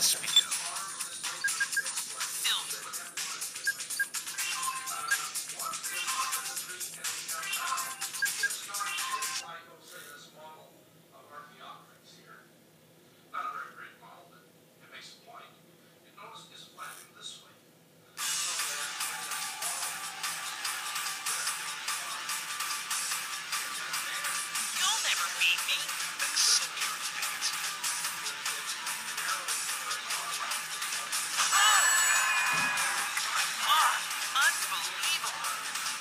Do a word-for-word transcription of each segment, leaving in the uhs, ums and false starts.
Espio Silver. You'll never beat me. Accept your fate. Ah, unbelievable.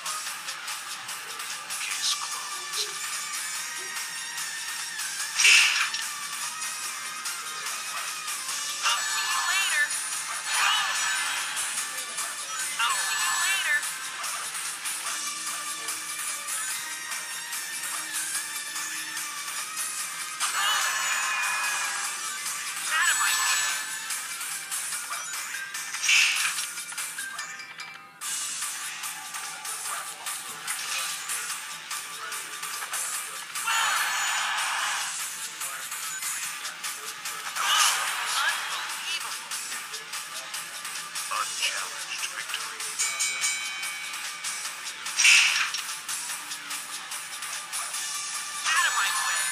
Case closed. I'll see you later. I'll see you later. Out of my way. Unbelievable. Unchallenged victory. Out of my way.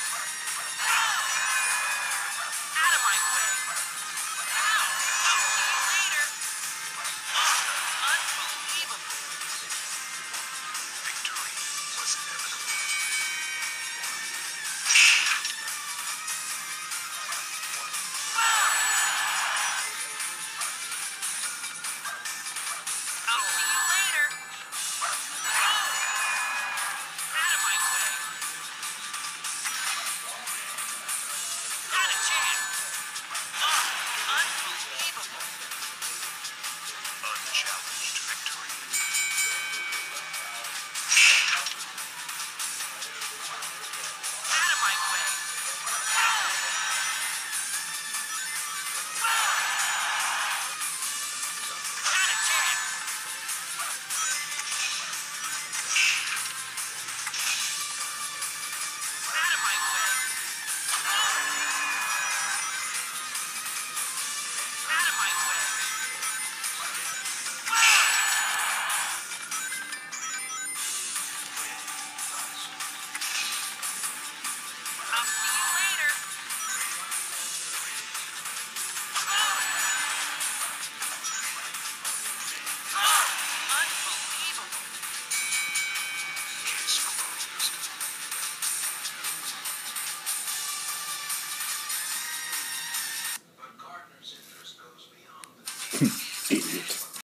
Out of my way. I'll see you later. Unbelievable. Victory was inevitable. I'll see you later. Out of my way. Not a chance. Oh, unbelievable. Unchallenged victory. Out of my way. Not a chance. Out of my way. Out of my way. I'll see you later. Unbelievable. Case closed. But Gardner's interest goes beyond the